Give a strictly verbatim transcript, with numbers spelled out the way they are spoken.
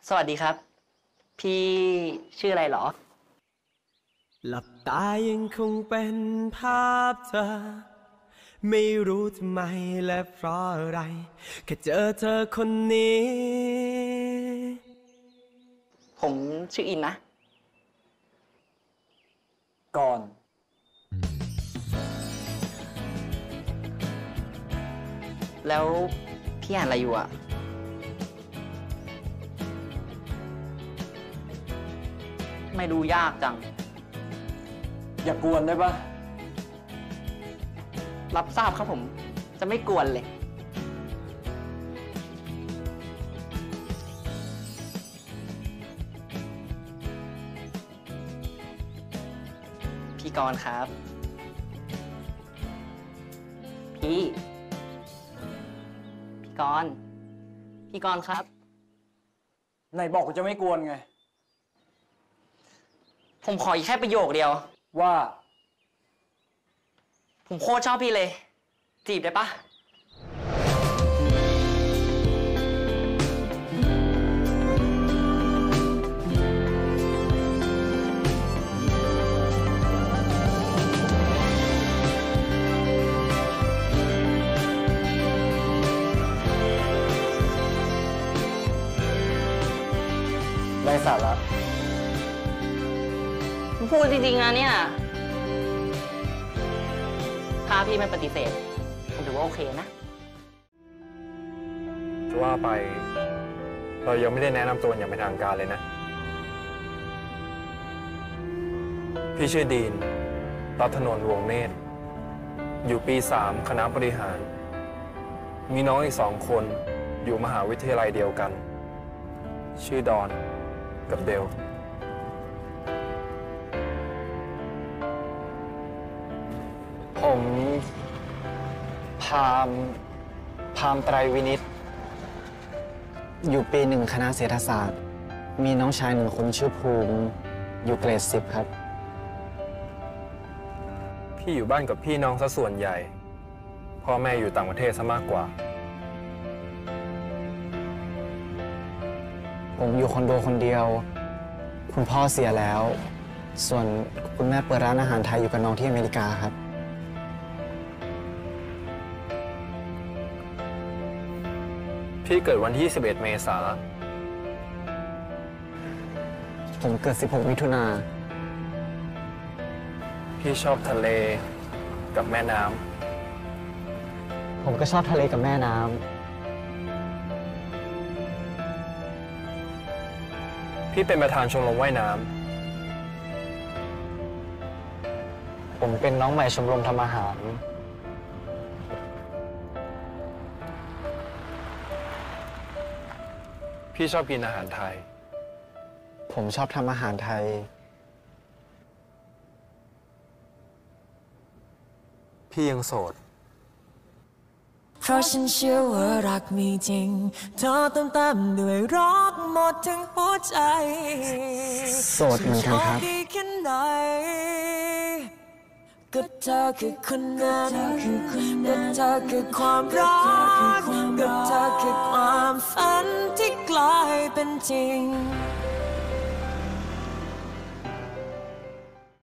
สวัสดีครับพี่ชื่ออะไรหรอหลับตายังคงเป็นภาพเธอไม่รู้ทำไมและเพราะอะไรแค่เจอเธอคนนี้ผมชื่ออินนะก่อนแล้วพี่อ่านอะไรอยู่อะไม่ดูยากจังอย่ากวนได้ปะรับทราบครับผมจะไม่กวนเลยพี่กรณ์ครับพี่พี่กรณ์พี่กรณ์ครับไหนบอกกูจะไม่กวนไงผมขออีกแค่ประโยคเดียวว่าผมโคตรชอบพี่เลยจีบได้ปะไร้สาระพูดจริงๆนะเนี่ยถ้าพี่ไม่ปฏิเสธผมถือว่าโอเคนะจะว่าไปเรายังไม่ได้แนะนำตัวอย่างเป็นทางการเลยนะพี่ชื่อดีนรัตนนท์วงศ์เนตรอยู่ปีสามคณะบริหารมีน้องอีกสองคนอยู่มหาวิทยาลัยเดียวกันชื่อดอนกับเดลผมพามพามไตรวินิตอยู่ปีหนึ่งคณะเศรษฐศาสตร์มีน้องชายหนึ่งคนชื่อภูมิอยู่เกรดสิบครับพี่อยู่บ้านกับพี่น้องซะส่วนใหญ่พ่อแม่อยู่ต่างประเทศซะมากกว่าผมอยู่คอนโดคนเดียวคุณพ่อเสียแล้วส่วนคุณแม่เปิดร้านอาหารไทยอยู่กับน้องที่อเมริกาครับพี่เกิดวันที่ยี่สิบเอ็ดเมษายนผมเกิดสิบหกมิถุนาพี่ชอบทะเลกับแม่น้ำผมก็ชอบทะเลกับแม่น้ำพี่เป็นประธานชมรมว่ายน้ำผมเป็นน้องใหม่ชมรมทำอาหารพี่ชอบกินอาหารไทยผมชอบทำอาหารไทยพี่ยังโสดเพราะฉันเชื่อว่ารักมีจริงเธอเติมเต็มด้วยรักหมดทั้งหัวใจโสดเหมือนกันครับดีแค่ไหนก็เธอคือคนนั้นก็เธอคือความรักก็เธอคือความฝันที่กลายเป็นจริง